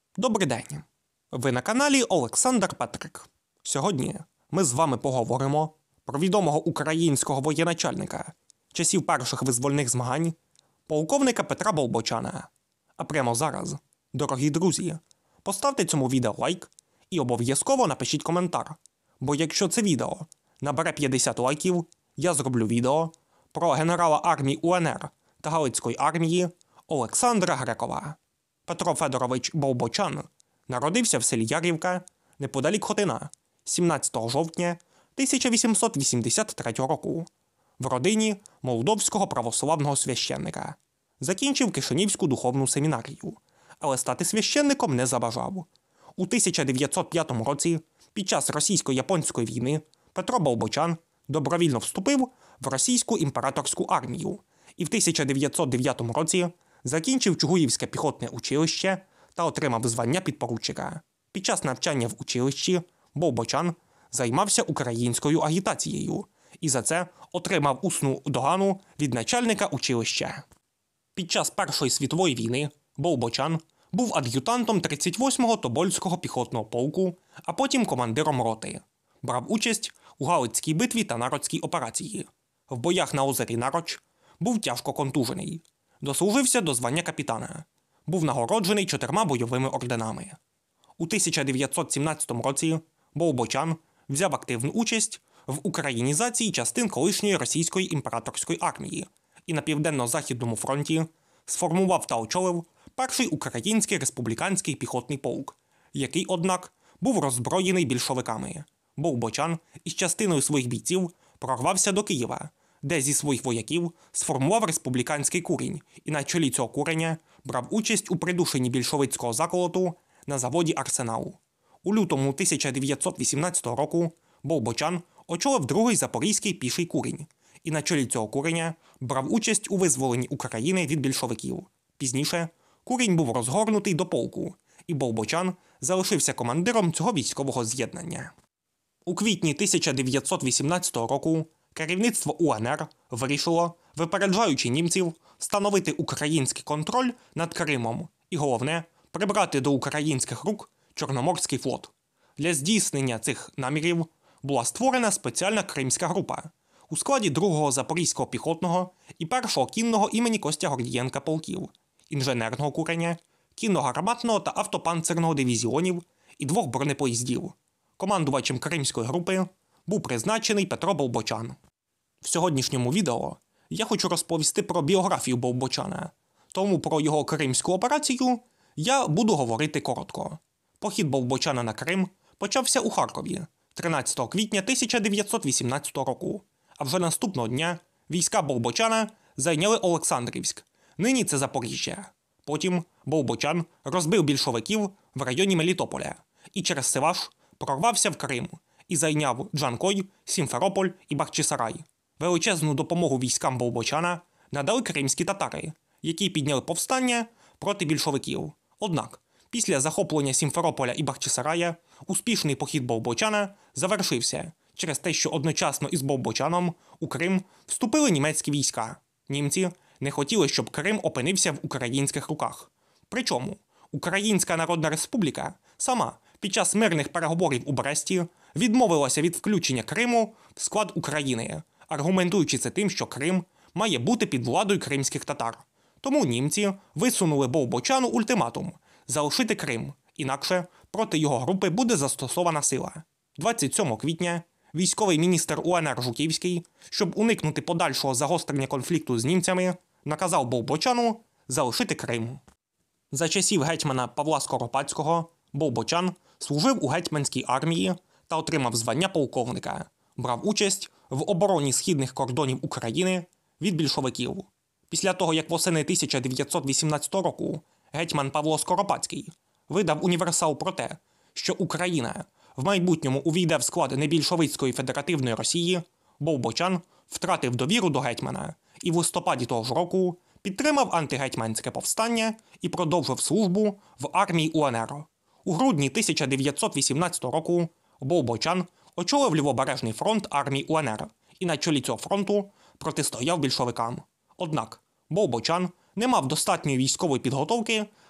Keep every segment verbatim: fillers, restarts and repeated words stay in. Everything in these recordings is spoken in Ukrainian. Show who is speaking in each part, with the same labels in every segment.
Speaker 1: Добрий день! Ви на каналі Олександр Петрик. Сьогодні ми з вами поговоримо про відомого українського воєначальника часів перших визвольних змагань, полковника Петра Болбочана. А прямо зараз, дорогі друзі, поставте цьому відео лайк і обов'язково напишіть коментар, бо якщо це відео набере п'ятдесят лайків, я зроблю відео про генерала армії УНР та Галицької армії Олександра Грекова. Петро Федорович Болбочан народився в селі Ярівка, неподалік Хотина, сімнадцятого жовтня тисяча вісімсот вісімдесят третього року, в родині молдовського православного священника. Закінчив Кишинівську духовну семінарію, але стати священником не забажав. У тисяча дев'ятсот п'ятому році, під час російсько-японської війни, Петро Болбочан добровільно вступив в російську імператорську армію і в тисяча дев'ятсот дев'ятому році закінчив Чугуївське піхотне училище та отримав звання підпоручика. Під час навчання в училищі Болбочан займався українською агітацією і за це отримав усну догану від начальника училища. Під час Першої світової війни Болбочан був ад'ютантом тридцять восьмого Тобольського піхотного полку, а потім командиром роти. Брав участь у Галицькій битві та Нарочській операції. В боях на озері Нароч був тяжко контужений. Дослужився до звання капітана. Був нагороджений чотирма бойовими орденами. У тисяча дев'ятсот сімнадцятому році Болбочан взяв активну участь в українізації частин колишньої російської імператорської армії і на Південно-Західному фронті сформував та очолив перший український республіканський піхотний полк, який, однак, був роззброєний більшовиками. Болбочан із частиною своїх бійців прорвався до Києва, де зі своїх вояків сформував республіканський курінь і на чолі цього куреня брав участь у придушенні більшовицького заколоту на заводі «Арсенал». У лютому тисяча дев'ятсот вісімнадцятого року Болбочан очолив другий Запорізький піший курінь і на чолі цього куреня брав участь у визволенні України від більшовиків. Пізніше курінь був розгорнутий до полку, і Болбочан залишився командиром цього військового з'єднання. У квітні тисяча дев'ятсот вісімнадцятого року керівництво УНР вирішило, випереджаючи німців, встановити український контроль над Кримом і, головне, прибрати до українських рук Чорноморський флот. Для здійснення цих намірів була створена спеціальна кримська група у складі другого Запорізького піхотного і першого кінного імені Костя Гордієнка полків, інженерного куреня, кінно-гарматного та автопанцерного дивізіонів і двох бронепоїздів. Командувачем кримської групи був призначений Петро Болбочан. В сьогоднішньому відео я хочу розповісти про біографію Болбочана, тому про його кримську операцію я буду говорити коротко. Похід Болбочана на Крим почався у Харкові тринадцятого квітня тисяча дев'ятсот вісімнадцятого року, а вже наступного дня війська Болбочана зайняли Олександрівськ, нині це Запоріжжя. Потім Болбочан розбив більшовиків в районі Мелітополя і через Сиваш прорвався в Крим і зайняв Джанкой, Сімферополь і Бахчисарай. Величезну допомогу військам Болбочана надали кримські татари, які підняли повстання проти більшовиків. Однак, після захоплення Сімферополя і Бахчисарая успішний похід Болбочана завершився через те, що одночасно із Болбочаном у Крим вступили німецькі війська. Німці не хотіли, щоб Крим опинився в українських руках. Причому Українська Народна Республіка сама під час мирних переговорів у Бресті відмовилася від включення Криму в склад України, аргументуючи це тим, що Крим має бути під владою кримських татар. Тому німці висунули Болбочану ультиматум – залишити Крим, інакше проти його групи буде застосована сила. двадцять сьомого квітня військовий міністр УНР Жуківський, щоб уникнути подальшого загострення конфлікту з німцями, наказав Болбочану залишити Крим. За часів гетьмана Павла Скоропадського Болбочан служив у гетьманській армії та отримав звання полковника, брав участь в обороні східних кордонів України від більшовиків. Після того, як восени тисяча дев'ятсот вісімнадцятого року гетьман Павло Скоропадський видав універсал про те, що Україна в майбутньому увійде в склад небільшовицької федеративної Росії, Болбочан втратив довіру до гетьмана і в листопаді того ж року підтримав антигетьманське повстання і продовжив службу в армії УНР. У грудні тисяча дев'ятсот вісімнадцятого року Болбочан очолив Лівобережний фронт армії УНР і на чолі цього фронту протистояв більшовикам. Однак Болбочан не мав достатньої військової підготовки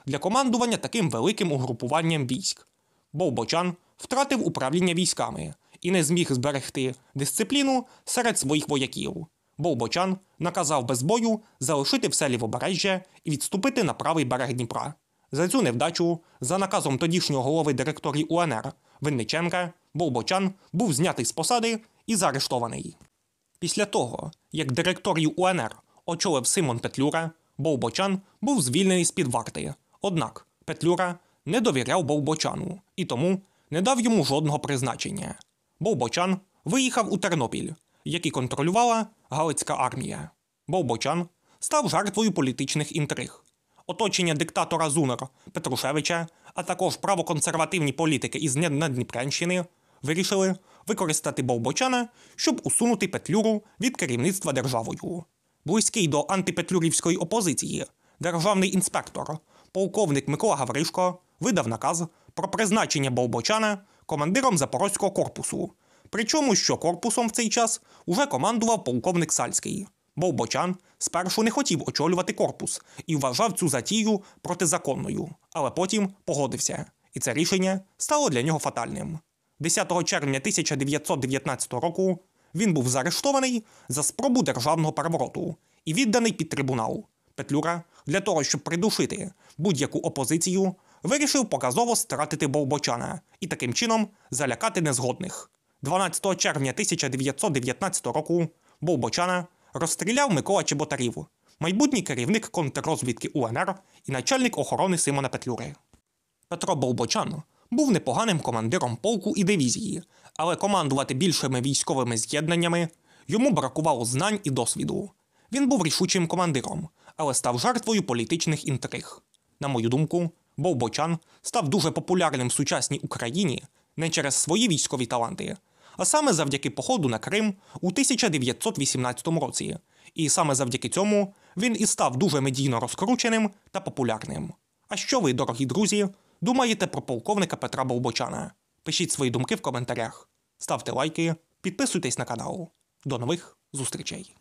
Speaker 1: для командування таким великим угрупуванням військ. Болбочан втратив управління військами і не зміг зберегти дисципліну серед своїх вояків. Болбочан наказав без бою залишити все лівобережжя і відступити на правий берег Дніпра. За цю невдачу, за наказом тодішнього голови директорії УНР Винниченка, Болбочан був знятий з посади і заарештований. Після того, як директорію УНР очолив Симон Петлюра, Болбочан був звільнений з-під варти. Однак Петлюра не довіряв Болбочану і тому не дав йому жодного призначення. Болбочан виїхав у Тернопіль, який контролювала Галицька армія. Болбочан став жертвою політичних інтриг. Оточення диктатора ЗУНР Петрушевича, а також правоконсервативні політики із Надніпрянщини вирішили використати Болбочана, щоб усунути Петлюру від керівництва державою. Близький до антипетлюрівської опозиції державний інспектор, полковник Микола Гавришко, видав наказ про призначення Болбочана командиром Запорозького корпусу. Причому, що корпусом в цей час уже командував полковник Сальський. Болбочан спершу не хотів очолювати корпус і вважав цю затію протизаконною, але потім погодився. І це рішення стало для нього фатальним. десятого червня тисяча дев'ятсот дев'ятнадцятого року він був заарештований за спробу державного перевороту і відданий під трибунал. Петлюра, для того, щоб придушити будь-яку опозицію, вирішив показово стратити Болбочана і таким чином залякати незгодних. дванадцятого червня тисяча дев'ятсот дев'ятнадцятого року Болбочана розстріляв Микола Чеботарів, майбутній керівник контррозвідки УНР і начальник охорони Симона Петлюри. Петро Болбочан був непоганим командиром полку і дивізії, але командувати більшими військовими з'єднаннями йому бракувало знань і досвіду. Він був рішучим командиром, але став жертвою політичних інтриг. На мою думку, Болбочан став дуже популярним в сучасній Україні не через свої військові таланти, а саме завдяки походу на Крим у тисяча дев'ятсот вісімнадцятому році. І саме завдяки цьому він і став дуже медійно розкрученим та популярним. А що ви, дорогі друзі, думаєте про полковника Петра Болбочана? Пишіть свої думки в коментарях, ставте лайки, підписуйтесь на канал. До нових зустрічей!